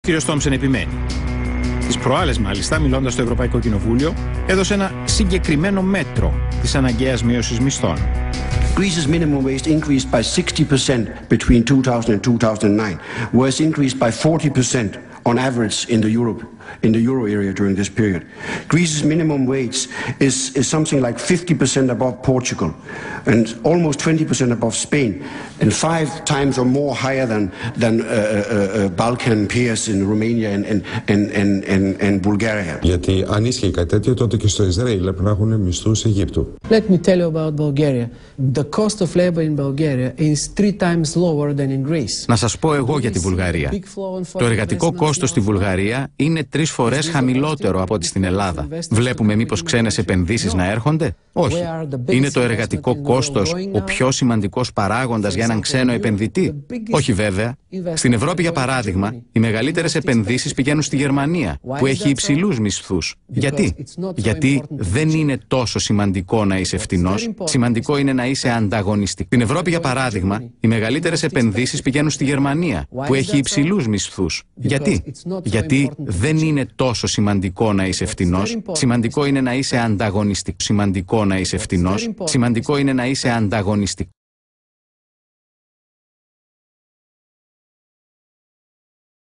Ο κ. Τόμψεν επιμένει. Τις προάλλες, μάλιστα, μιλώντας στο Ευρωπαϊκό Κοινοβούλιο, έδωσε ένα συγκεκριμένο μέτρο της αναγκαίας μείωσης μισθών. Greece's minimum wage increased by 60% between 2000 and 2009, whereas increased by 40% on average in the euro area during this period. Greece's minimum wage is something like 50% above Portugal and almost 20% above Spain and 5 times or more higher than Balkan peers in Romania and Bulgaria. Γιατί αν ίσχυε κάτι τέτοιο, τότε και στο Ισραήλ έπρεπε να έχουν μισθούς Αιγύπτου. Let me tell you about Bulgaria. The cost of labor in Bulgaria is 3 times lower than in Greece. Να σας πω εγώ για τη Βουλγαρία. Το εργατικό κόστος στη Βουλγαρία είναι 3 φορές χαμηλότερο από ό,τι στην Ελλάδα. Βλέπουμε μήπως ξένες επενδύσεις να έρχονται? Όχι. Είναι το εργατικό κόστος ο πιο σημαντικός παράγοντας για έναν ξένο επενδυτή? Όχι βέβαια. Στην Ευρώπη, για παράδειγμα, οι μεγαλύτερες επενδύσεις πηγαίνουν στη Γερμανία, που έχει υψηλούς μισθούς. Γιατί? Γιατί δεν είναι τόσο σημαντικό να είσαι φτηνός, σημαντικό είναι να είσαι ανταγωνιστικός. Στην Ευρώπη, για παράδειγμα, οι μεγαλύτερες επενδύσεις πηγαίνουν στη Γερμανία, που έχει υψηλούς μισθούς. Γιατί? Γιατί δεν είναι τόσο σημαντικό να είσαι φτηνός, σημαντικό είναι να είσαι ανταγωνιστικός. Σημαντικό να είσαι φτηνός, σημαντικό είναι να είσαι ανταγωνιστικός.